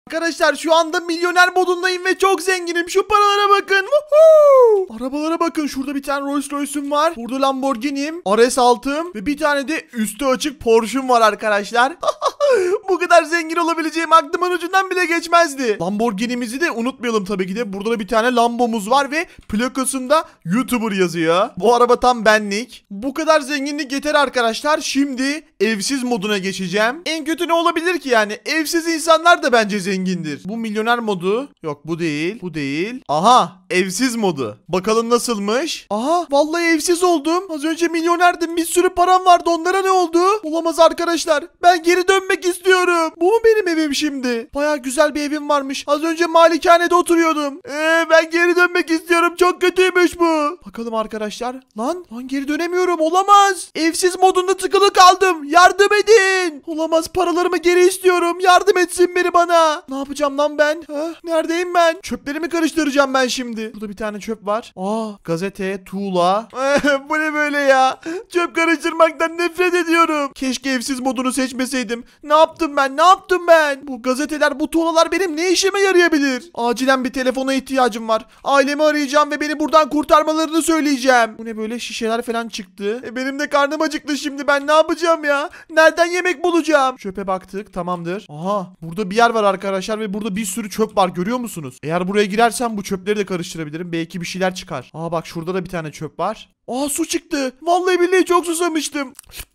Arkadaşlar şu anda milyoner modundayım ve çok zenginim. Şu paralara bakın. Woohoo! Arabalara bakın. Şurada bir tane Rolls Royce'um var. Burada Lamborghini'm, RS6'm ve bir tane de üstü açık Porsche'um var arkadaşlar. Bu kadar zengin olabileceğim aklımın ucundan bile geçmezdi. Lamborghini'mizi de unutmayalım tabii ki de. Burada da bir tane Lambo'muz var ve plakasında YouTuber yazıyor. Bu araba tam benlik. Bu kadar zenginlik yeter arkadaşlar. Şimdi evsiz moduna geçeceğim. En kötü ne olabilir ki yani? Evsiz insanlar da bence zengindir. Bu milyoner modu. Yok bu değil. Bu değil. Aha, evsiz modu. Bakalım nasılmış? Aha, vallahi evsiz oldum. Az önce milyonerdim. Bir sürü param vardı. Onlara ne oldu? Olamaz arkadaşlar. Ben geri dönmek istiyorum. Bu mu benim evim şimdi? Baya güzel bir evim varmış. Az önce malikanede oturuyordum. Ben geri dönmek istiyorum. Çok kötüymüş bu. Bakalım arkadaşlar. Lan geri dönemiyorum. Olamaz. Evsiz modunda tıkılı kaldım. Yardım edin. Olamaz, paralarımı geri istiyorum. Yardım etsin biri bana. Ne yapacağım lan ben? Neredeyim ben? Çöplerimi karıştıracağım ben şimdi. Burada bir tane çöp var. Gazete, tuğla. Bu ne böyle ya? Çöp karıştırmaktan nefret ediyorum. Keşke evsiz modunu seçmeseydim. Ne yaptım ben? Bu gazeteler, bu tuğlalar benim ne işime yarayabilir? Acilen bir telefona ihtiyacım var. Ailemi arayacağım ve beni buradan kurtarmalarını söyleyeceğim. Bu ne böyle, şişeler falan çıktı. Benim de karnım acıktı şimdi. Ben ne yapacağım ya? Nereden yemek bulacağım? Çöpe baktık, tamamdır. Aha, burada bir yer var arkadaşlar ve burada bir sürü çöp var, görüyor musunuz? Eğer buraya girersem bu çöpleri de karıştırabilirim. Belki bir şeyler çıkar. Bak şurada da bir tane çöp var. Su çıktı. Vallahi billahi çok susamıştım.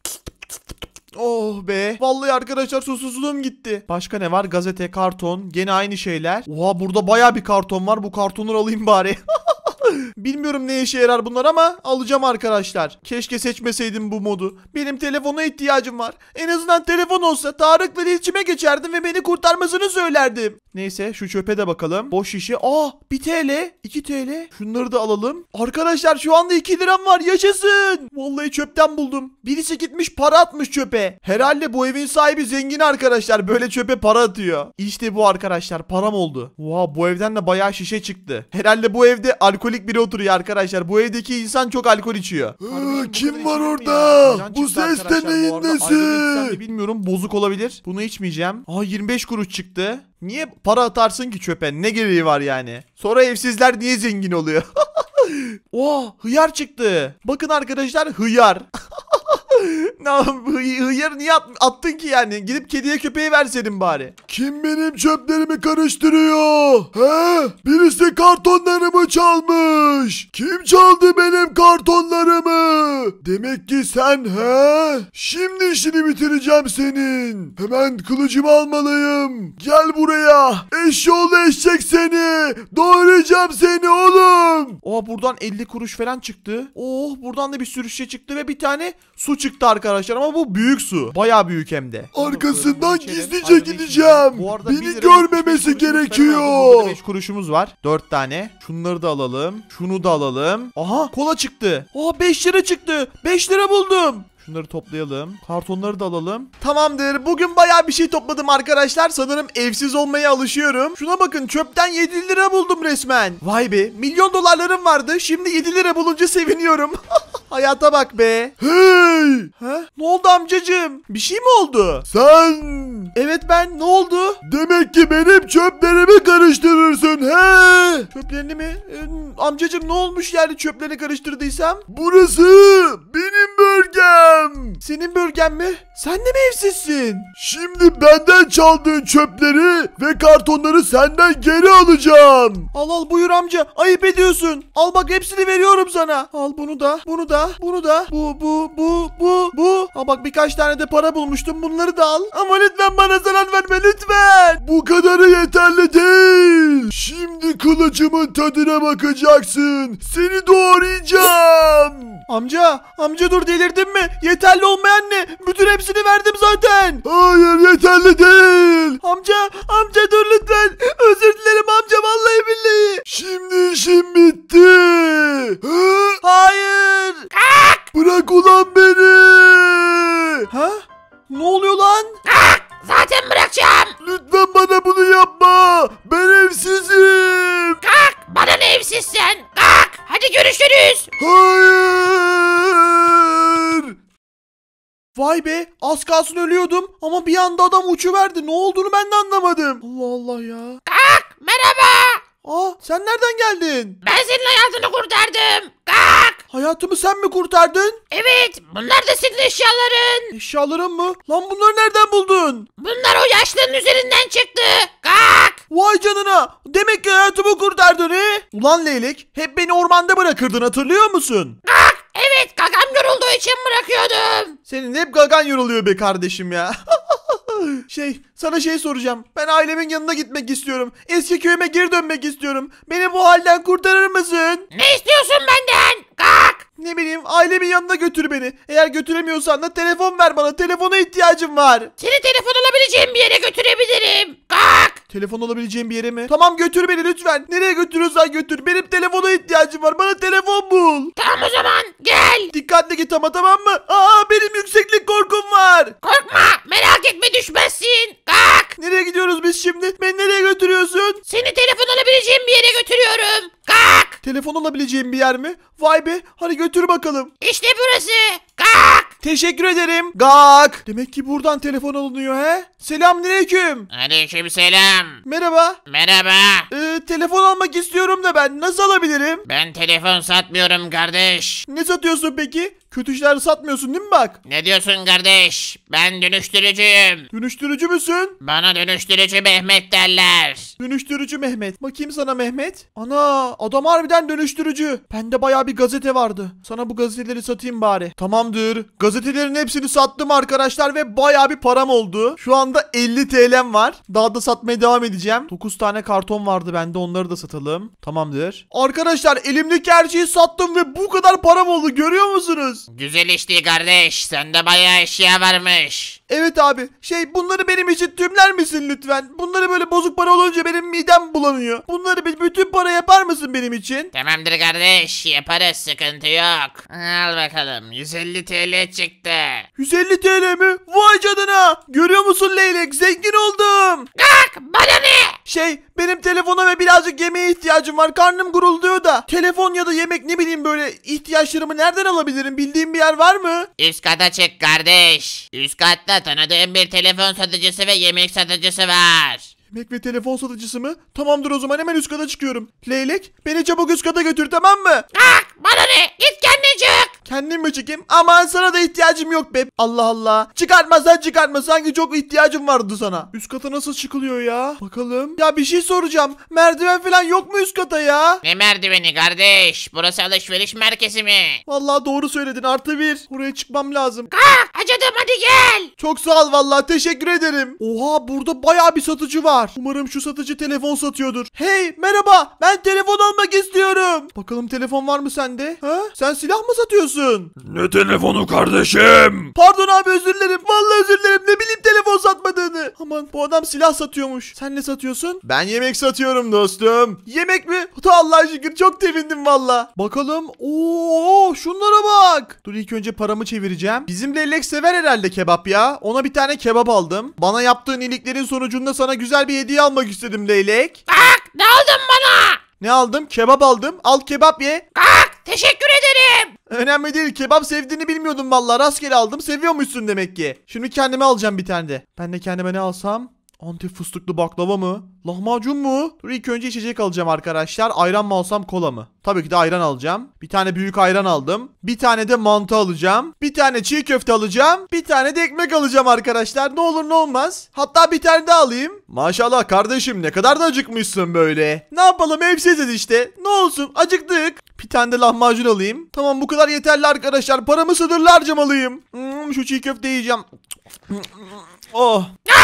Oh be. Vallahi arkadaşlar susuzluğum gitti. Başka ne var? Gazete, karton. Gene aynı şeyler. Oha, burada baya bir karton var. Bu kartonları alayım bari. Bilmiyorum ne işe yarar bunlar ama alacağım arkadaşlar. Keşke seçmeseydim bu modu. Benim telefona ihtiyacım var. En azından telefon olsa Tarık'la iletişime geçerdim ve beni kurtarmasını söylerdim. Neyse, şu çöpe de bakalım. Boş şişe. 1 TL, 2 TL. Şunları da alalım. Arkadaşlar şu anda 2 liram var. Yaşasın. Vallahi çöpten buldum. Birisi gitmiş para atmış çöpe. Herhalde bu evin sahibi zengin arkadaşlar. Böyle çöpe para atıyor. İşte bu arkadaşlar, param oldu. Bu evden de bayağı şişe çıktı. Herhalde bu evde alkolik biri oturuyor arkadaşlar. Bu evdeki insan çok alkol içiyor. Kim var orada? Bu ses de neyin nesi? Bilmiyorum, bozuk olabilir. Bunu içmeyeceğim. 25 kuruş çıktı. Niye para atarsın ki çöpe? Ne gereği var yani? Sonra evsizler niye zengin oluyor? Hıyar çıktı. Bakın arkadaşlar, hıyar. Hıyarı niye attın ki yani? Gidip kediye köpeğe verseydin bari. Kim benim çöplerimi karıştırıyor? Birisi kartonlarımı çalmış. Kim çaldı benim kartonlarımı? Demek ki sen Şimdi işini bitireceğim senin. Hemen kılıcımı almalıyım. Gel buraya. Eşşoğlu eşek seni. Doğrayacağım seni oğlum. Buradan 50 kuruş falan çıktı. Buradan da bir sürü şey çıktı ve bir tane su çıktı arkadaşlar, ama bu büyük su. Bayağı büyük hem de. Arkasından gizlice gideceğim. Beni görmemesi gerekiyor. Burada 5 kuruşumuz var. 4 tane. Şunları da alalım. Şunu da alalım. Kola çıktı. 5 lira çıktı. 5 lira buldum. Şunları toplayalım. Kartonları da alalım. Tamamdır. Bugün bayağı bir şey topladım arkadaşlar. Sanırım evsiz olmaya alışıyorum. Şuna bakın, çöpten 7 lira buldum resmen. Vay be. Milyon dolarlarım vardı. Şimdi 7 lira bulunca seviniyorum. Hayata bak be. Hey! Ne oldu amcacığım? Bir şey mi oldu? Sen! Evet ben. Ne oldu? Demek ki benim çöplerimi karıştırırsın Çöplerini mi? Amcacığım ne olmuş yani çöplerini karıştırdıysam? Burası benim bölgem. Senin bölgen mi? Sen de mi evsizsin? Şimdi benden çaldığın çöpleri ve kartonları senden geri alacağım. Al buyur amca. Ayıp ediyorsun. Al bak, hepsini veriyorum sana. Al bunu da. Bunu da. Bu. Bak birkaç tane de para bulmuştum. Bunları da al. Ama lütfen bana zarar verme lütfen. Bu kadarı yeterli değil. Şimdi kılıcımın tadına bakacaksın. Seni doğrayacağım. Amca dur, delirdin mi? Yeterli olmayan ne? Bütün hepsini verdim zaten. Hayır, yeterli değil. Amca dur lütfen. Özür dilerim amca, vallahi billahi. Şimdi işim bitti. Hayır. Bırak ulan beni. Ne oluyor lan? Zaten bırakacağım. Lütfen bana bunu yapma. Ben evsizim. Bana ne evsizsen. Hadi görüşürüz. Hayır. Vay be, az Az kalsın ölüyordum ama bir anda adam uçuverdi. Ne olduğunu ben de anlamadım. Allah Allah ya. Kalk, merhaba. Aa, sen nereden geldin? Ben senin hayatını kurtardım. Kalk. Hayatımı sen mi kurtardın? Evet, bunlar da senin eşyaların. Eşyalarım mı? Lan bunları nereden buldun? Bunlar o yaşlının üzerinden çıktı. Kalk. Vay canına. Demek ki hayatımı kurtardın he? Ulan leylek, hep beni ormanda bırakırdın, hatırlıyor musun? Kalk. Evet, gagam yorulduğu için bırakıyordum. Senin hep gagan yoruluyor be kardeşim ya. Sana soracağım. Ben ailemin yanına gitmek istiyorum. Eski köyüme geri dönmek istiyorum. Beni bu halden kurtarır mısın? Ne istiyorsun benden? Kalk. Ne bileyim, ailemin yanına götür beni. Eğer götüremiyorsan da telefon ver bana. Telefona ihtiyacım var. Seni telefon alabileceğim bir yere götürebilirim. Kalk. Telefon alabileceğim bir yere mi? Tamam, götür beni lütfen. Nereye götürüyorsan götür. Benim telefona ihtiyacım var. Bana telefon bul. Tamam o zaman gel. Dikkatli git ama, tamam mı? Benim yükseklik korkum var. Korkma, merak etme, düşmezsin. Kalk. Nereye gidiyoruz biz şimdi? Beni nereye götürüyorsun? Seni telefon alabileceğim bir yere götürüyorum. Kalk. Telefon alabileceğim bir yer mi? Vay be, hadi götür bakalım. İşte burası. Kalk. Teşekkür ederim. Gak. Demek ki buradan telefon alınıyor he? Selamünaleyküm. Aleykümselam. Merhaba. Merhaba. Telefon almak istiyorum da ben nasıl alabilirim? Ben telefon satmıyorum kardeş. Ne satıyorsun peki? Kötü şeyler satmıyorsun değil mi bak? Ne diyorsun kardeş? Ben dönüştürücüyüm. Dönüştürücü müsün? Bana dönüştürücü Mehmet derler. Dönüştürücü Mehmet. Bakayım sana Mehmet. Ana, adam harbiden dönüştürücü. Bende bayağı bir gazete vardı. Sana bu gazeteleri satayım bari. Tamamdır. Gazetelerin hepsini sattım arkadaşlar ve bayağı bir param oldu. Şu anda 50 TL'm var. Daha da satmaya devam edeceğim. 9 tane karton vardı bende, onları da satalım. Tamamdır. Arkadaşlar, elimdeki her şeyi sattım ve bu kadar param oldu, görüyor musunuz? Güzel işte kardeş. Sende bayağı eşya varmış. Evet abi. Bunları benim için tümler misin lütfen? Bunları böyle bozuk para olunca benim midem bulanıyor. Bunları bütün para yapar mısın benim için? Tamamdır kardeş. Yaparız, sıkıntı yok. Al bakalım. 150 TL çıktı. 150 TL mi? Vay canına. Görüyor musun leylek? Zengin oldum. Kalk. Bana ne? Benim telefona ve birazcık yemeğe ihtiyacım var. Karnım gurulduyor da. Telefon ya da yemek, ne bileyim, böyle ihtiyaçlarımı nereden alabilirim? Bildiğin bir yer var mı? Üst kata çık kardeş. Üst katta tanıdığım bir telefon satıcısı ve yemek satıcısı var. Yemek ve telefon satıcısı mı? Tamamdır, o zaman hemen üst kata çıkıyorum. Leylek, beni çabuk üst kata götür, tamam mı? Kalk. Bana ne? Git kendin çık. Kendim mi çıkayım? Aman, sana da ihtiyacım yok be. Allah Allah. Çıkartma, sanki çok ihtiyacım vardı sana. Üst kata nasıl çıkılıyor ya? Bakalım. Ya bir şey soracağım. Merdiven falan yok mu üst kata ya? Ne merdiveni kardeş? Burası alışveriş merkezi mi? Vallahi doğru söyledin, +1. Oraya çıkmam lazım. Kalk. Acıdım, hadi gel. Çok sağ ol vallahi, teşekkür ederim. Oha, burada bayağı bir satıcı var. Umarım şu satıcı telefon satıyordur. Hey, merhaba, ben telefon almak istiyorum. Bakalım telefon var mı sende? Ha? Sen silah mı satıyorsun? Ne telefonu kardeşim? Pardon abi, özür dilerim. Vallahi özür dilerim. Ne bileyim telefon satmadığını. Aman, bu adam silah satıyormuş. Sen ne satıyorsun? Ben yemek satıyorum dostum. Yemek mi? Allah'a şükür, çok sevindim valla. Bakalım. Oo, şunlara bak. Dur, ilk önce paramı çevireceğim. Bizim leylek sever herhalde kebap ya. Ona bir tane kebap aldım. Bana yaptığın iyiliklerin sonucunda sana güzel bir hediye almak istedim leylek. Kalk. Ne aldın bana? Ne aldım? Kebap aldım. Al, kebap ye. Kalk. Teşekkür ederim. Önemli değil. Kebap sevdiğini bilmiyordum vallahi. Rastgele aldım. Seviyormuşsun demek ki. Şimdi kendime alacağım bir tane de. Ben de kendime ne alsam? Antep fıstıklı baklava mı? Lahmacun mu? Dur, ilk önce içecek alacağım arkadaşlar. Ayran mı alsam, kola mı? Tabii ki de ayran alacağım. Bir tane büyük ayran aldım. Bir tane de mantı alacağım. Bir tane çiğ köfte alacağım. Bir tane de ekmek alacağım arkadaşlar. Ne olur ne olmaz. Hatta bir tane daha alayım. Maşallah kardeşim, ne kadar da acıkmışsın böyle. Ne yapalım, evsiziz işte. Ne olsun, acıktık. Bir tane de lahmacun alayım. Tamam, bu kadar yeterli arkadaşlar. Paramı sınırlı harcamalıyım. Şu çiğ köfte yiyeceğim. Oh.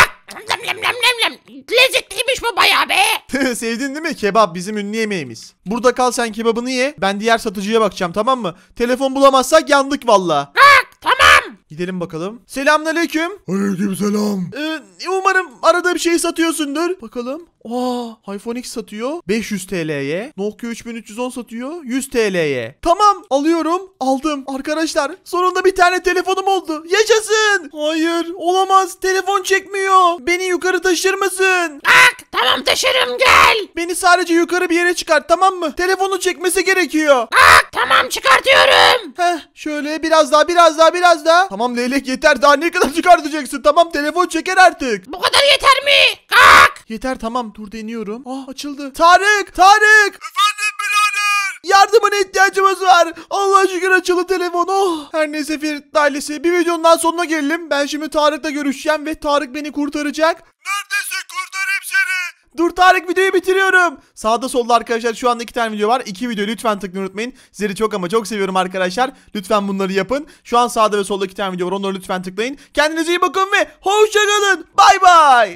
Lezzetliymiş bu bayağı be. Sevdin değil mi? Kebap bizim ünlü yemeğimiz. Burada kal, sen kebabını ye. Ben diğer satıcıya bakacağım, tamam mı? Telefon bulamazsak yandık valla. Tamam. Gidelim bakalım. Selamünaleyküm. Aleykümselam. Umarım aradığım şeyi satıyorsundur. Bakalım. iPhone X satıyor 500 TL'ye. Nokia 3310 satıyor 100 TL'ye. Tamam, alıyorum. Aldım. Arkadaşlar, sonunda bir tane telefonum oldu. Yaşasın. Hayır, olamaz. Telefon çekmiyor. Beni yukarı taşır mısın? Kalk. Tamam, taşırım, gel. Beni sadece yukarı bir yere çıkart, tamam mı? Telefonu çekmesi gerekiyor. Kalk. Tamam, çıkartıyorum. Şöyle biraz daha. Tamam leylek yeter, daha ne kadar çıkartacaksın? Tamam telefon çeker artık. Bu kadar yeter mi? Kalk. Yeter tamam, dur deniyorum. Açıldı. Tarık. Efendim birader. Yardımına ihtiyacımız var. Allah şükür açıldı telefon. Her neyse Ferit ailesi, bir videonun daha sonuna gelelim. Ben şimdi Tarık'la görüşeceğim ve Tarık beni kurtaracak. Neredesin, kurtarayım seni. Dur Tarık, videoyu bitiriyorum. Sağda solda arkadaşlar şu anda 2 tane video var. 2 video lütfen tıklayın, unutmayın. Sizleri çok ama çok seviyorum arkadaşlar. Lütfen bunları yapın. Şu an sağda ve solda 2 tane video var. Onları lütfen tıklayın. Kendinize iyi bakın ve hoşça kalın. Bay bay.